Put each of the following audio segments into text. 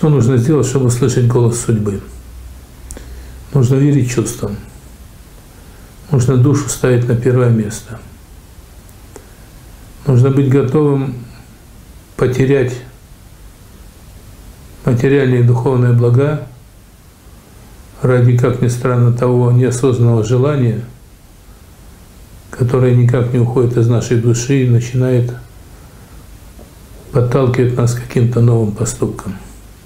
Что нужно сделать, чтобы услышать голос судьбы? Нужно верить чувствам. Нужно душу ставить на первое место. Нужно быть готовым потерять материальные и духовные блага ради, как ни странно, того неосознанного желания, которое никак не уходит из нашей души и начинает подталкивать нас к каким-то новым поступкам.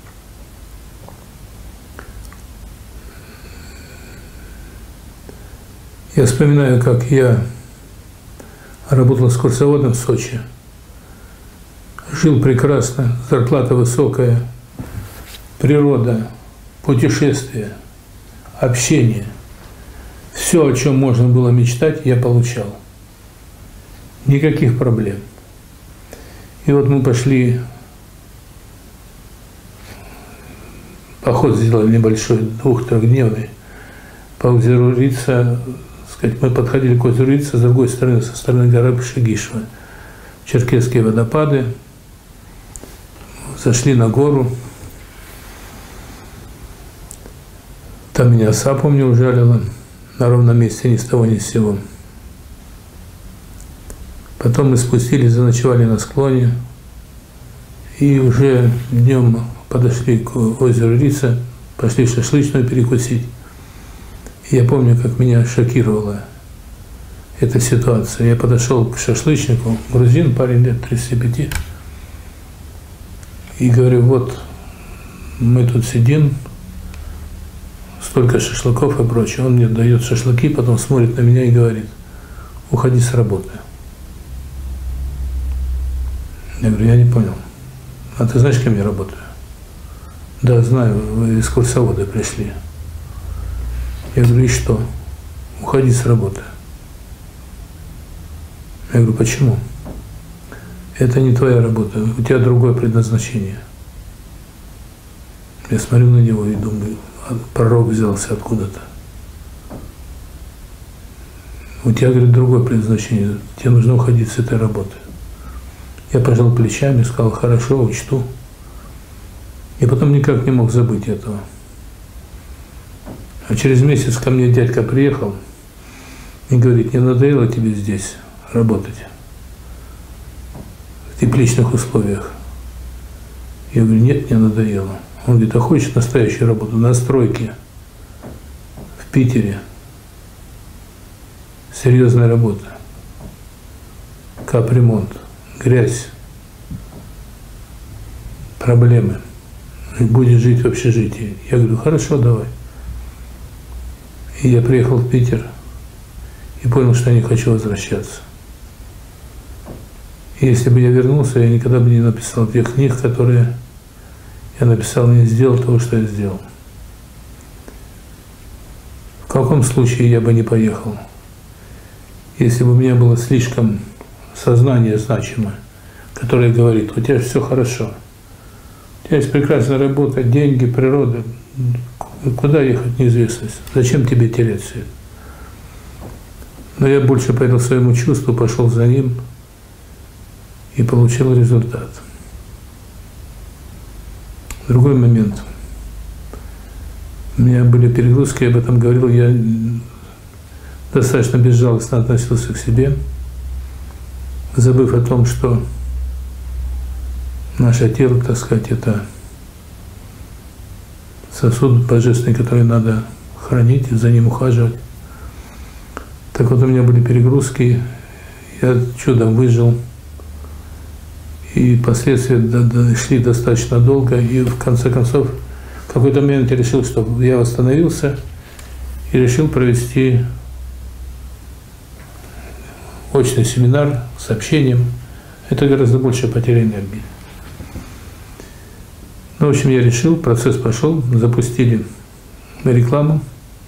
Я вспоминаю, как я работал с курсоводом в Сочи. Жил прекрасно, зарплата высокая, природа, путешествия, общение. Все, о чем можно было мечтать, я получал. Никаких проблем. И вот мы пошли, поход сделали небольшой, 2-3-дневный, по озеру Рица. Мы подходили к озеру Рица, с другой стороны, со стороны горы Шигишева. Черкесские водопады. Зашли на гору. Там меня оса, помню, ужалила на ровном месте, ни с того ни с сего. Потом мы спустились, заночевали на склоне. И уже днем подошли к озеру Рица, пошли шашлычную перекусить. Я помню, как меня шокировала эта ситуация. Я подошел к шашлычнику, грузин, парень лет 35, и говорю: вот мы тут сидим, столько шашлыков и прочее. Он мне дает шашлыки, потом смотрит на меня и говорит: уходи с работы. Я говорю: я не понял. А ты знаешь, кем я работаю? Да, знаю, вы из курсовода пришли. Я говорю: и что? Уходи с работы. Я говорю: почему? Это не твоя работа, у тебя другое предназначение. Я смотрю на него и думаю: пророк взялся откуда-то. У тебя, говорит, другое предназначение, тебе нужно уходить с этой работы. Я пожал плечами, сказал: хорошо, учту. И потом никак не мог забыть этого. А через месяц ко мне дядька приехал и говорит: не надоело тебе здесь работать, в тепличных условиях? Я говорю: нет, не надоело. Он говорит: а хочешь настоящую работу на стройке в Питере? Серьезная работа. Капремонт, грязь, проблемы. Будешь жить в общежитии. Я говорю: хорошо, давай. И я приехал в Питер и понял, что я не хочу возвращаться. И если бы я вернулся, я никогда бы не написал тех книг, которые я написал, и не сделал того, что я сделал. В каком случае я бы не поехал? Если бы у меня было слишком сознание значимое, которое говорит: у тебя все хорошо, у тебя есть прекрасная работа, деньги, природа, куда ехать в неизвестность, зачем тебе терять все это? Но я больше поверил своему чувству, пошел за ним и получил результат. Другой момент. У меня были перегрузки, я об этом говорил, я достаточно безжалостно относился к себе, забыв о том, что наше тело, так сказать, это сосуд божественный, который надо хранить и за ним ухаживать. Так вот, у меня были перегрузки, я чудом выжил, и последствия шли достаточно долго, и в конце концов, в какой-то момент я решил, что я восстановился, и решил провести очный семинар с общением. Это гораздо больше потеря энергии. Ну, в общем, я решил, процесс пошел, запустили рекламу.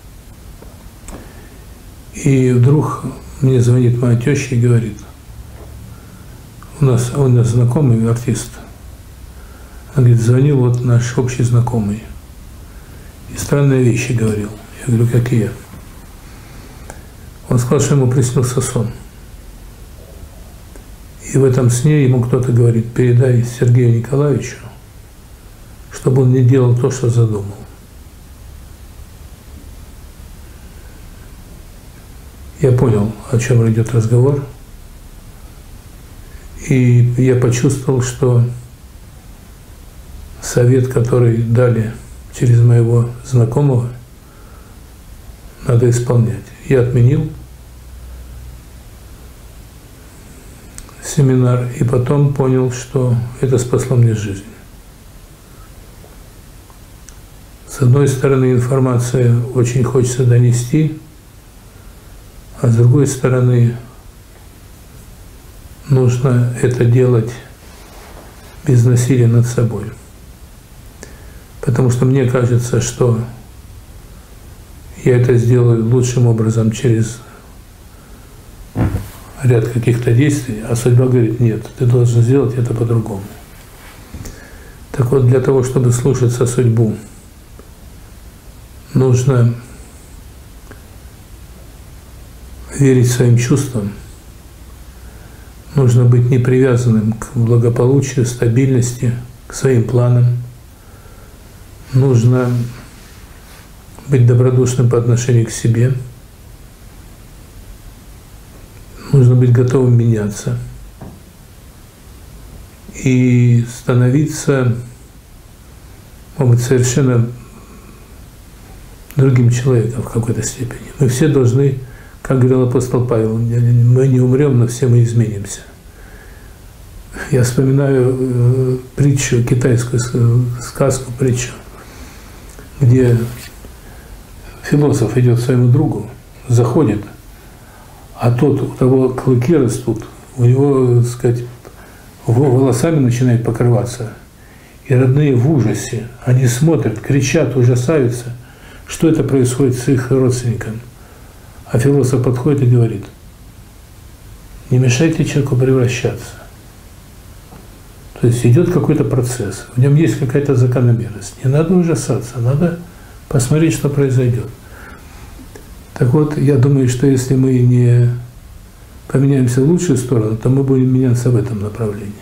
И вдруг мне звонит моя теща и говорит: он у нас знакомый артист. Она говорит: звонил вот наш общий знакомый. И странные вещи говорил. Я говорю: какие? Он сказал, что ему приснился сон. И в этом сне ему кто-то говорит: передай Сергею Николаевичу, чтобы он не делал то, что задумал. Я понял, о чем идет разговор, и я почувствовал, что совет, который дали через моего знакомого, надо исполнять. Я отменил семинар и потом понял, что это спасло мне жизнь. С одной стороны, информация очень хочется донести, а с другой стороны, нужно это делать без насилия над собой. Потому что мне кажется, что я это сделаю лучшим образом через ряд каких-то действий, а судьба говорит: нет, ты должен сделать это по-другому. Так вот, для того, чтобы слушаться судьбу, нужно верить своим чувствам, нужно быть непривязанным к благополучию, стабильности, к своим планам, нужно быть добродушным по отношению к себе, нужно быть готовым меняться и становиться, может быть, совершенно другим человеком в какой-то степени. Мы все должны, как говорил апостол Павел, мы не умрем, но все мы изменимся. Я вспоминаю притчу, китайскую сказку, притчу, где философ идет к своему другу, заходит, а тот, у того клыки растут, у него, так сказать, волосами начинает покрываться. И родные в ужасе, они смотрят, кричат, ужасаются, что это происходит с их родственником. А философ подходит и говорит: не мешайте человеку превращаться. То есть идет какой-то процесс, в нем есть какая-то закономерность. Не надо ужасаться, надо посмотреть, что произойдет. Так вот, я думаю, что если мы не поменяемся в лучшую сторону, то мы будем меняться в этом направлении.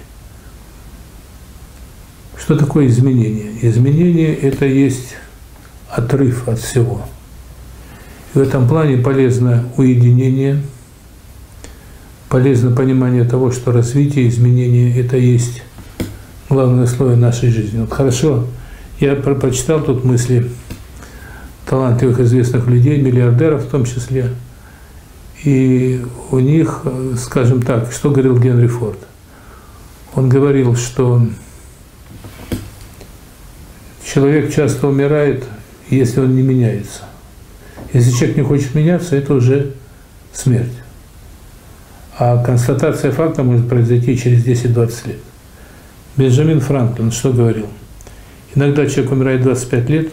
Что такое изменение? Изменение – это есть отрыв от всего. И в этом плане полезно уединение, полезно понимание того, что развитие, изменение – это есть главное условие нашей жизни. Вот хорошо, я прочитал тут мысли талантливых известных людей, миллиардеров в том числе, и у них, скажем так, что говорил Генри Форд? Он говорил, что человек часто умирает, если он не меняется. Если человек не хочет меняться, это уже смерть. А констатация факта может произойти через 10-20 лет. Бенджамин Франклин что говорил? Иногда человек умирает 25 лет,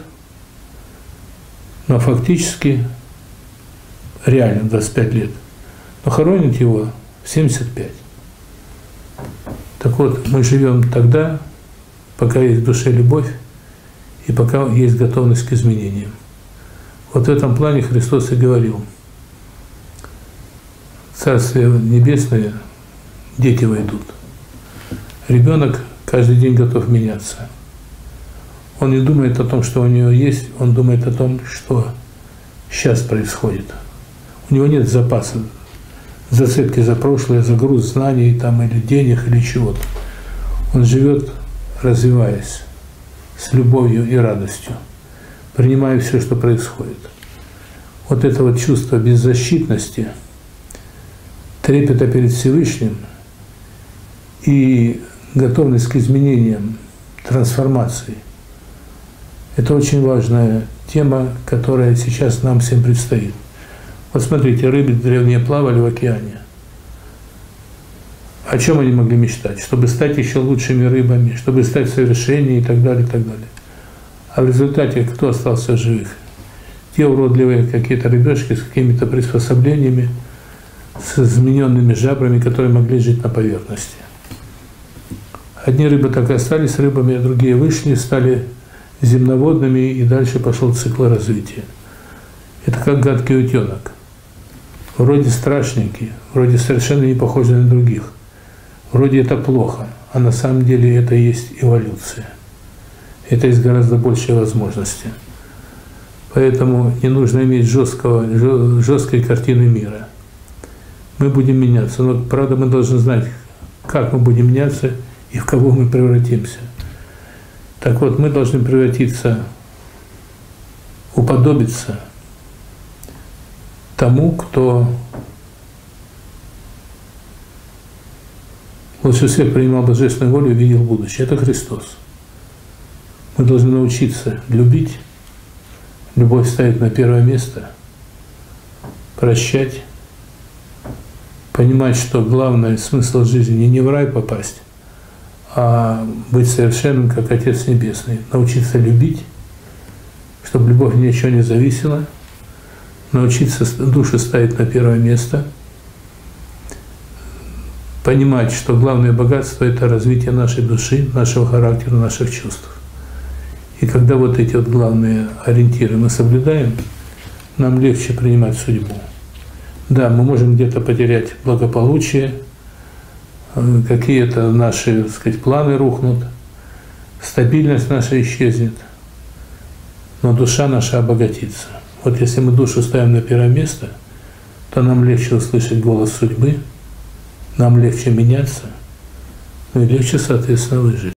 но фактически, реально 25 лет, но хоронят его в 75. Так вот, мы живем тогда, пока есть в душе любовь и пока есть готовность к изменениям. Вот в этом плане Христос и говорил: в Царствие Небесное дети войдут. Ребенок каждый день готов меняться. Он не думает о том, что у него есть, он думает о том, что сейчас происходит. У него нет запаса, зацепки за прошлое, за груз знаний там, или денег, или чего-то. Он живет, развиваясь, с любовью и радостью, принимая все, что происходит. Вот это вот чувство беззащитности, трепета перед Всевышним и готовность к изменениям, трансформации – это очень важная тема, которая сейчас нам всем предстоит. Вот смотрите, рыбы древние плавали в океане. О чем они могли мечтать? Чтобы стать еще лучшими рыбами, чтобы стать совершеннее и так далее, и так далее. А в результате кто остался в живых? Те уродливые какие-то рыбешки с какими-то приспособлениями, с измененными жабрами, которые могли жить на поверхности. Одни рыбы так и остались рыбами, а другие вышли, стали земноводными, и дальше пошел цикл развития. Это как гадкий утенок. Вроде страшненький, вроде совершенно не похожий на других. Вроде это плохо, а на самом деле это и есть эволюция. Это есть гораздо большие возможности. Поэтому не нужно иметь жесткой картины мира. Мы будем меняться, но, правда, мы должны знать, как мы будем меняться и в кого мы превратимся. Так вот, мы должны превратиться, уподобиться тому, кто лучше всех принимал божественную волю и видел будущее. Это Христос. Мы должны научиться любить, любовь ставить на первое место, прощать, понимать, что главный смысл жизни не в рай попасть, а быть совершенным, как Отец Небесный. Научиться любить, чтобы любовь ни от чего не зависела, научиться душу ставить на первое место, понимать, что главное богатство – это развитие нашей души, нашего характера, наших чувств. И когда вот эти вот главные ориентиры мы соблюдаем, нам легче принимать судьбу. Да, мы можем где-то потерять благополучие, какие-то наши, так сказать, планы рухнут, стабильность наша исчезнет, но душа наша обогатится. Вот если мы душу ставим на первое место, то нам легче услышать голос судьбы, нам легче меняться, ну и легче, соответственно, выжить.